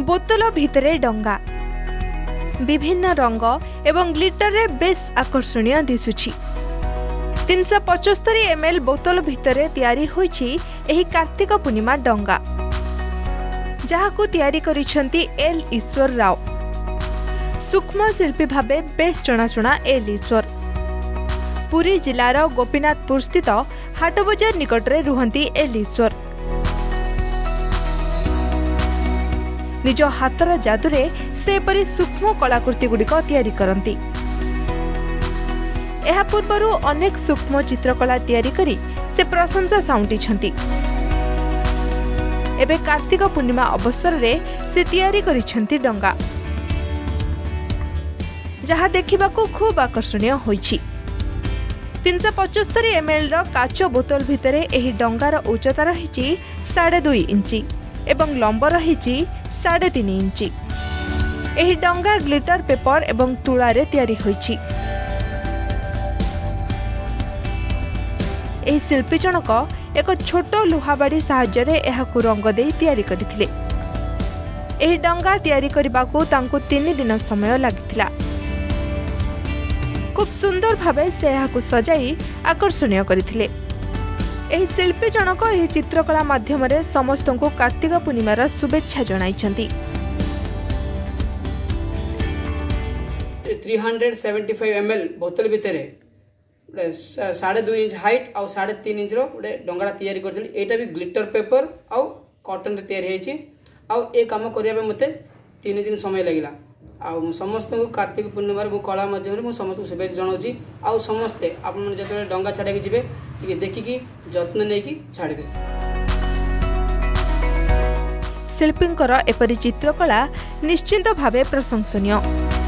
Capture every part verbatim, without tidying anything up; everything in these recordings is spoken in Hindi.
बोतल भितरे डंगा विभिन्न रंग एवं ग्लिटर रे बेस आकर्षणीय दिसुछि। तीन सौ पचहत्तर एम एल बोतल भितरे तैयारी होइछि एही कार्तिक पूर्णिमा डंगा जहाकू तैयारी करिसेंती एल ईश्वर राव। सूक्ष्म शिल्पी भाबे बेस जनाशुना एल ईश्वर पुरी जिलार गोपीनाथपुर स्थित हाट बजार निकटरे रुहंती एल ईश्वर। निज हातर जादुरे से परी सूक्ष्म कलाकृति गुड़िक तैयारी करती। एहा पूर्वरु अनेक सूक्ष्म चित्रकला तैयारी करी से प्रशंसा साउंटिछंती। एबे कार्तिक पूर्णिमा अवसर रे से तैयारी करिछंती डंगा जहा देखिबाकू खूब आकर्षणीय होइछि। तीन सौ पचहत्तर एम एल काच बोतल भितरे एही डंगार उच्चता रही साढ़े दुई इंची एवं लंब रही साढ़े तीन इंची। एही डंगा ग्लिटर पेपर एवं तुला रे तैयारी होइछि। एही शिल्पी जनक एक छोट लुहाबाड़ी साहाय्य रे एहाकू रंग देई तैयारी करथिले। एही डंगा तैयारी करबाकू तांकू तीन दिन समय लागिथिला। खूब सुंदर भावे से एहाकू सजाई आकर्षणीय करथिले। एही शिल्पी जनक एही चित्रकला माध्यम रे समस्त को कार्तिक पूर्णिमार शुभेच्छा जणाइछंती। तीन सौ पचहत्तर एम एल बोतल भितरे साढ़े दुई इंच हाइट आउ साढ़े तीन इंच रोटे डंगा तैयारी करथिली। एटा भी ग्लिटर पेपर आउ कॉटन रे तैयारी हेछि। आउ ए काम करिया मते तीन दिन समय लागिला। आउ समस्त को कार्तिक पूर्णिमा रे कला माध्यम रे समस्त शुभेच्छा जनाउछि। आउ समस्ते आपन मन जते डंगा छाडे के जिवे टिके देखिकी जत्न नै की छाडबे। शिल्पींकर एपरि चित्रकला निश्चित भावे प्रशंसनीय।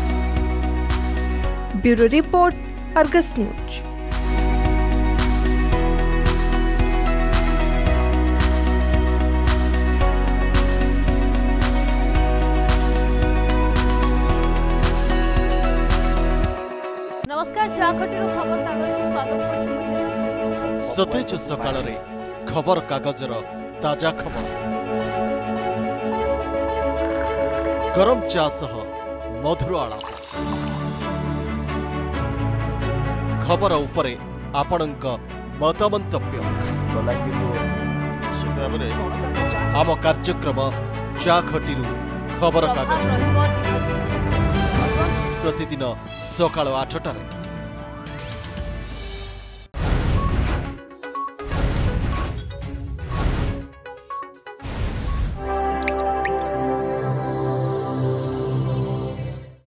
Bureau report, Argus news. नमस्कार, चाखटीर खबर कागज को स्वागत करछि। सतेज सकाळ रे खबर कागजर ताजा खबर, गरम चा सह मधुर आलाप, खबर उपरे आपणक मतमंतव्य आम कार्यक्रम चाखटीरू खबर कागज प्रतिदिन सकाळ आठटारे।